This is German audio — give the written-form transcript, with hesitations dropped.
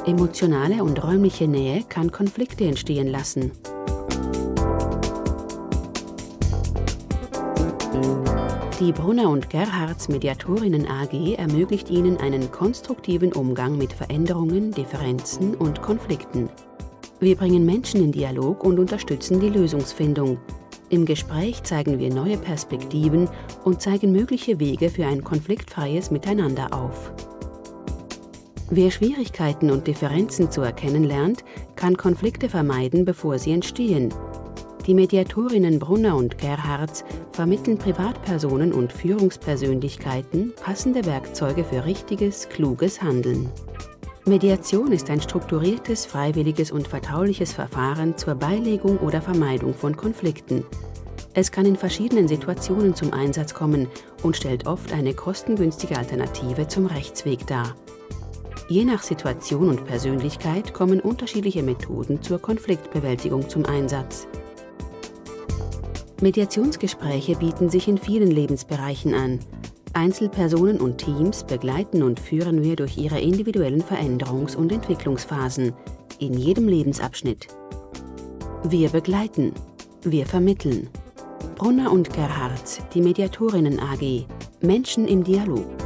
Emotionale und räumliche Nähe kann Konflikte entstehen lassen. Die Brunner und Gerhards Mediatorinnen AG ermöglicht Ihnen einen konstruktiven Umgang mit Veränderungen, Differenzen und Konflikten. Wir bringen Menschen in Dialog und unterstützen die Lösungsfindung. Im Gespräch zeigen wir neue Perspektiven und zeigen mögliche Wege für ein konfliktfreies Miteinander auf. Wer Schwierigkeiten und Differenzen zu erkennen lernt, kann Konflikte vermeiden, bevor sie entstehen. Die Mediatorinnen Brunner und Gerhards vermitteln Privatpersonen und Führungspersönlichkeiten passende Werkzeuge für richtiges, kluges Handeln. Mediation ist ein strukturiertes, freiwilliges und vertrauliches Verfahren zur Beilegung oder Vermeidung von Konflikten. Es kann in verschiedenen Situationen zum Einsatz kommen und stellt oft eine kostengünstige Alternative zum Rechtsweg dar. Je nach Situation und Persönlichkeit kommen unterschiedliche Methoden zur Konfliktbewältigung zum Einsatz. Mediationsgespräche bieten sich in vielen Lebensbereichen an. Einzelpersonen und Teams begleiten und führen wir durch ihre individuellen Veränderungs- und Entwicklungsphasen, in jedem Lebensabschnitt. Wir begleiten, wir vermitteln. Brunner und Gerhards, die Mediatorinnen AG, Menschen im Dialog.